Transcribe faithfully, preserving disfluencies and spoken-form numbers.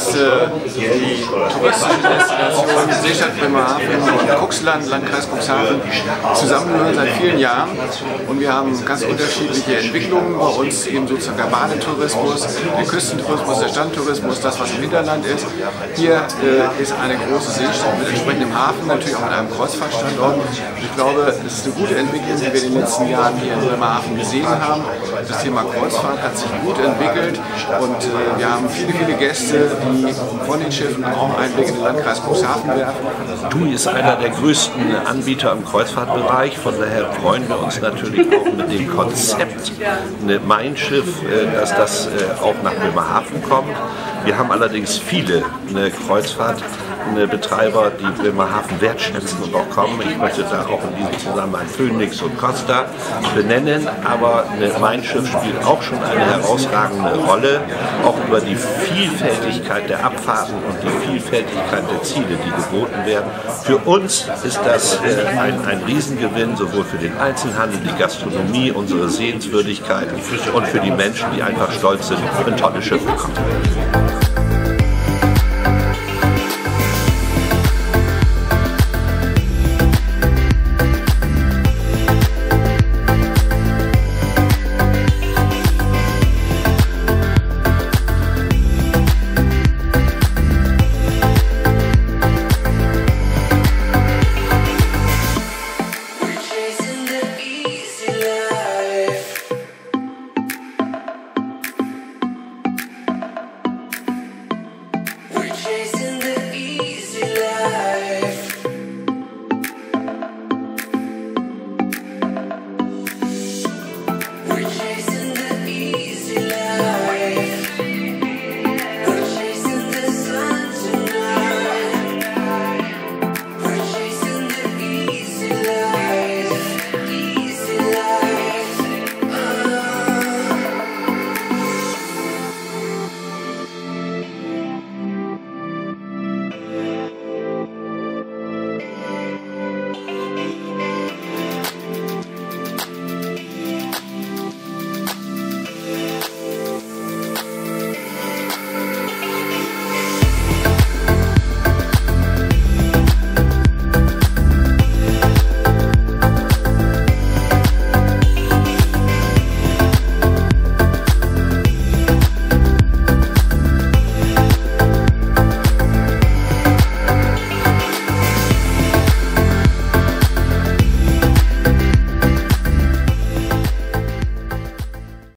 ist äh, die touristische Destination Seestadt Bremerhaven und Cuxland, Landkreis Cuxhaven, zusammengehören seit vielen Jahren und wir haben ganz unterschiedliche Entwicklungen bei uns, eben sozusagen der Badetourismus, der Küstentourismus, der Strandtourismus, das was im Hinterland ist. Hier äh, ist eine große Seestadt mit entsprechendem Hafen, natürlich auch mit einem Kreuzfahrtstandort. Ich glaube, es ist eine gute Entwicklung, die wir in den letzten Jahren hier in Bremerhaven gesehen haben. Das Thema Kreuzfahrt hat sich gut entwickelt und äh, wir haben viele, viele Gäste, die von den Schiffen auch Einblick in den Landkreis Cuxhaven werfen. TUI ist einer der größten Anbieter im Kreuzfahrtbereich, von daher freuen wir uns natürlich auch mit dem Konzept Mein Schiff, dass das auch nach Bremerhaven kommt. Wir haben allerdings viele Kreuzfahrtbetreiber, die Bremerhaven wertschätzen und auch kommen. Ich möchte da auch in diesem Zusammenhang Phoenix und Costa benennen, aber Mein Schiff spielt auch schon eine herausragende Rolle, auch über die Vielfältigkeit der Abfahrten und die Vielfältigkeit der Ziele, die geboten werden. Für uns ist das ein, ein Riesengewinn, sowohl für den Einzelhandel, die Gastronomie, unsere Sehenswürdigkeiten und für die Menschen, die einfach stolz sind, ein tolles Schiff bekommen.